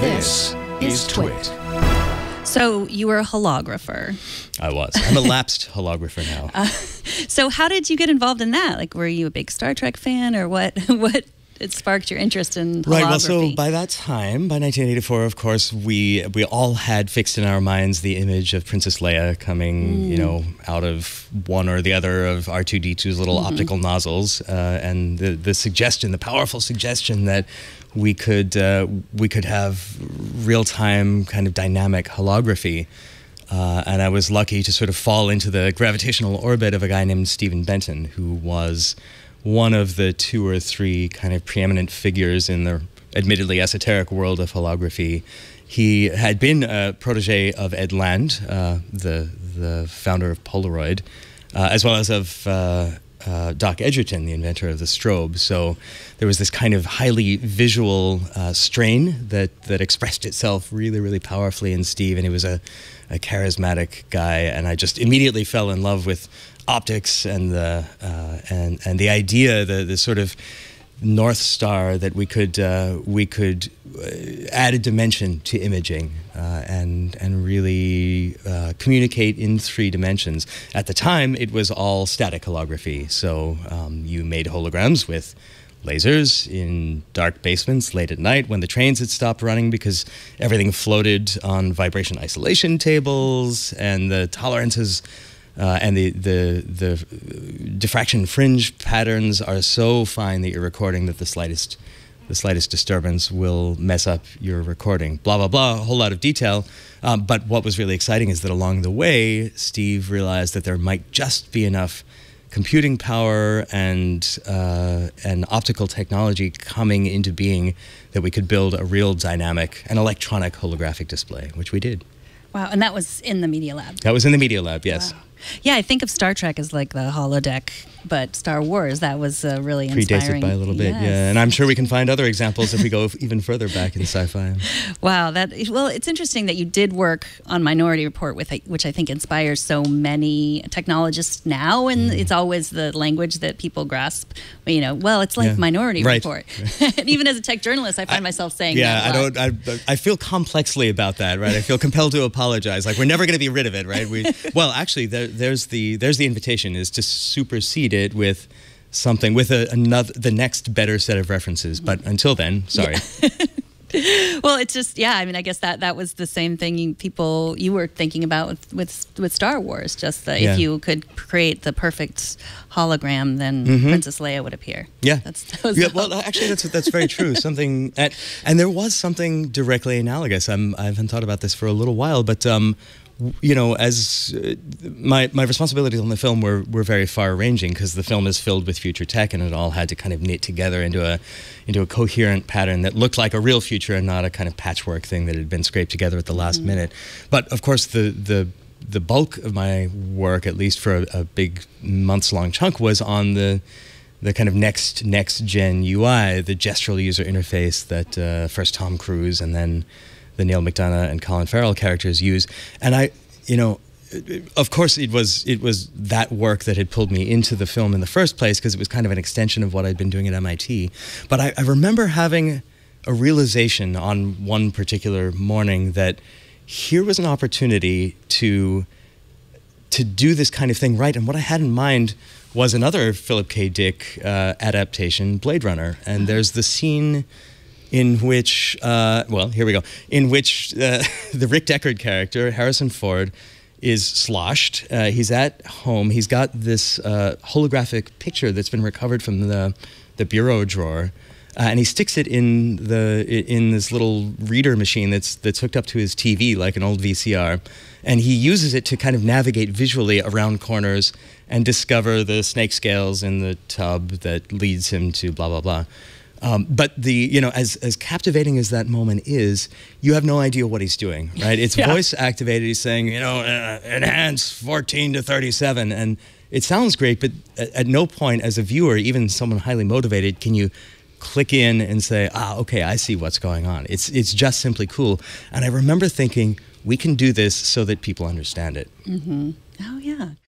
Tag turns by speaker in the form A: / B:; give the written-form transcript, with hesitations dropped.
A: This is TWiT.
B: So you were a holographer.
C: I was. I'm a lapsed holographer now.
B: So how did you get involved in that? Like, were you a big Star Trek fan, or what? What it sparked your interest in holography?
C: Right. Well, so by that time, by 1984, of course, we all had fixed in our minds the image of Princess Leia coming, you know, out of one or the other of R2-D2's little optical nozzles, and the suggestion, the powerful suggestion that we could have real-time kind of dynamic holography. And I was lucky to sort of fall into the gravitational orbit of a guy named Stephen Benton, who was one of the 2 or 3 kind of preeminent figures in the admittedly esoteric world of holography. He had been a protege of Ed Land, the founder of Polaroid, as well as of Doc Edgerton, the inventor of the strobe. So there was this kind of highly visual strain that expressed itself really, really powerfully in Steve, and he was a charismatic guy, and I just immediately fell in love with optics and the idea, the sort of North Star that we could add a dimension to imaging and really communicate in 3 dimensions. At the time, it was all static holography, so you made holograms with lasers in dark basements late at night when the trains had stopped running because everything floated on vibration isolation tables, and the tolerances and the diffraction fringe patterns are so fine that you're recording that the slightest disturbance will mess up your recording. Blah, blah, blah, a whole lot of detail. But what was really exciting is that along the way, Steve realized that there might just be enough computing power and optical technology coming into being that we could build a real dynamic and electronic holographic display, which we did.
B: Wow, and that was in the Media Lab.
C: That was in the Media Lab, yes.
B: Wow. Yeah, I think of Star Trek as like the holodeck, but Star Wars, that was really inspiring.
C: Predated by a little bit, yeah. And I'm sure we can find other examples if we go even further back in sci-fi.
B: Wow, well, it's interesting that you did work on Minority Report, which I think inspires so many technologists now, and it's always the language that people grasp. You know, well, it's like Minority Report. And even as a tech journalist, I find myself saying that a lot.
C: I feel complexly about that, right? I feel compelled to apologize. Like, we're never going to be rid of it, right? Well, actually, there's the invitation is to supersede it with something, with the next better set of references. But until then, sorry.
B: Well, it's just, I mean, I guess that was the same thing you were thinking about with Star Wars, just that if you could create the perfect hologram, then Princess Leia would appear.
C: Yeah. Well, actually, that's very true. And there was something directly analogous. I haven't thought about this for a little while, but you know, as my responsibilities on the film were very far-ranging because the film is filled with future tech, and it all had to kind of knit together into a coherent pattern that looked like a real future and not a kind of patchwork thing that had been scraped together at the last minute. But of course, the bulk of my work, at least for a big months-long chunk, was on the kind of next gen UI, the gestural user interface that first Tom Cruise and then the Neil McDonough and Colin Farrell characters use. And of course, it was that work that had pulled me into the film in the first place, because it was kind of an extension of what I'd been doing at MIT. But I remember having a realization on one particular morning that here was an opportunity to do this kind of thing right. And what I had in mind was another Philip K. Dick adaptation, Blade Runner. And there's the scene in which, well, here we go, in which the Rick Deckard character, Harrison Ford, is sloshed. He's at home. He's got this holographic picture that's been recovered from the bureau drawer, and he sticks it in this little reader machine that's hooked up to his TV like an old VCR, and he uses it to kind of navigate visually around corners and discover the snake scales in the tub that leads him to blah, blah, blah. But as captivating as that moment is, you have no idea what he's doing, right? It's voice activated. He's saying, enhance 14 to 37, and it sounds great, but at no point as a viewer, even someone highly motivated, can you click in and say, okay, I see what's going on. It's just simply cool. And I remember thinking, we can do this so that people understand it.
B: Oh, yeah.